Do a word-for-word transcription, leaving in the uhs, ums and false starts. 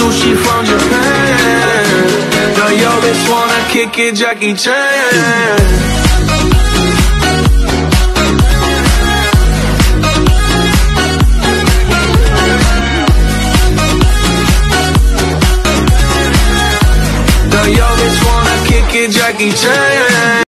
sushi from Japan. Now yo bitch wanna kick it, Jackie Chan. Now yo bitch wanna kick it, Jackie Chan.